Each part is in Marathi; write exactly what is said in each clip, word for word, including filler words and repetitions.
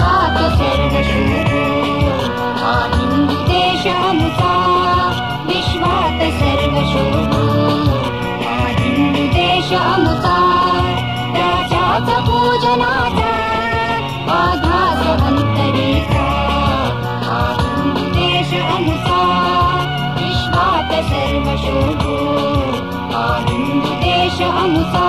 विश्वात सर्वशोभो हा हिंदू देश आमचा, विश्वात सर्वशोभो हा हिंदू देश आमचा, त्याच्याच पूजनाचा आधार अंतरीचा हा हिंदू देश आमचा, विश्वात सर्वशोभो हा हिंदू देश आमचा.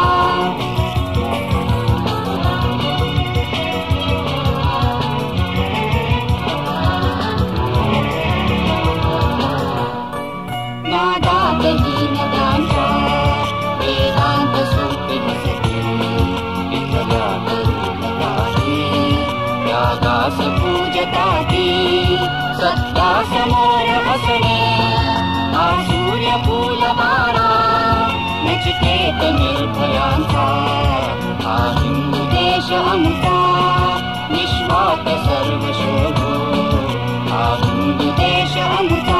नद्यांच्या वेदांत सोपी बसते, विठला करुणकारी त्यागास पूजताती, सत्ता समोर असणे हा सूर्य फुलबारा, नचिकेत निर्भयांचा हा हिंदू देश आमचा, विश्वात सर्वशोभो हा हिंदू देश आमचा.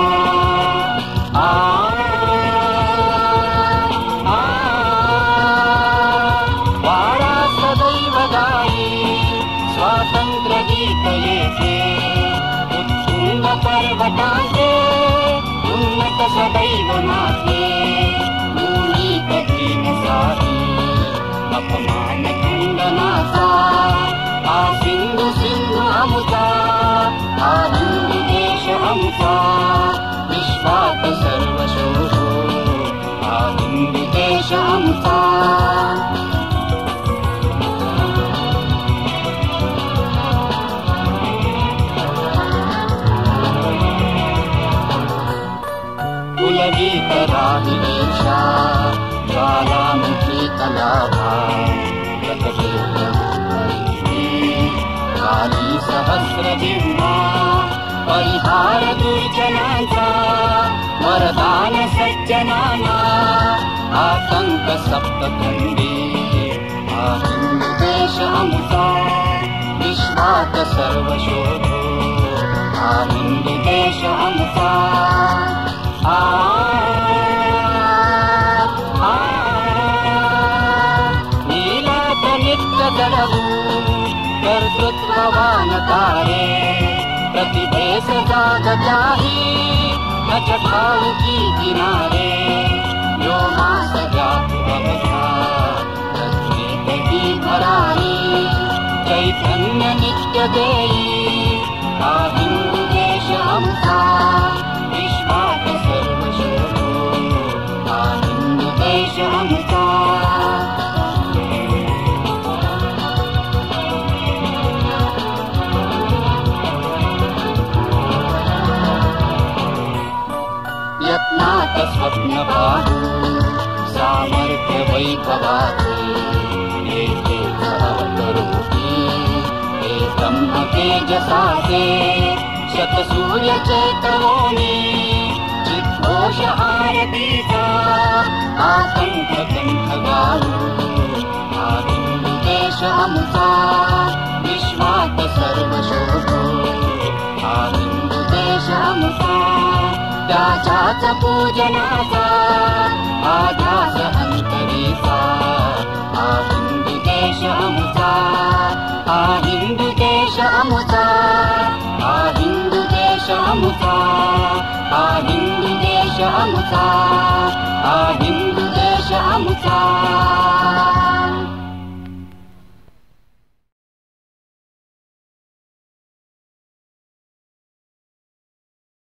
स्वातंत्र्य गीत येते उत्तुंग पर्वताचे, उन्नत सदैव माथे मुनी कधी नसावी अपमान खंडनाचा, हा सिंधू सिंधू आमचा, हा हिंदू देश आमचा, विश्वात सर्वशोभो हा हिंदू देश आमचा. कुलगीत राही ईर्षा ज्वालामुखी कलाभा, प्रकटे काली सहस्र जिह्वा, परिहार दुर्जनांचा वरदान सज्जनांना, आतंक सप्तखंडी हा हिंदू देश आमचा, विश्वात सर्वशोभो हा हिंदू देश आमचा. आ नीलात नित्य दडवून कर्तृत्ववान तारे, प्रतिभेस जागत्याही नच ठाऊकी किनारे, व्योमास जातु अवघा प्रत्येकटी भरारी, चैतन्य नित्य देई हा हिंदू देश आमचा, विश्वात सर्वशोभो हा हिंदू देश आमचा. यत्नात स्वप्न पाहू सामर्थ्य वैभवाचे, येथे अवतरूपी हे ब्रह्म तेजसाचे, शतसूर्य चैतवोनी चिद्घोष आरतीचा, आकंठ कंठ गाऊ हा हिंदू देश आमचा, विश्वात सर्वशोभो हा हिंदू देश आमचा, त्याच्याच पूजनाचा आधार अंतरीचा हा हिंदू देश आमचा, हा हिंदू देश आमचा, हा हिंदू देश आमचा, हा हिंदू देश आमचा, हा हिंदू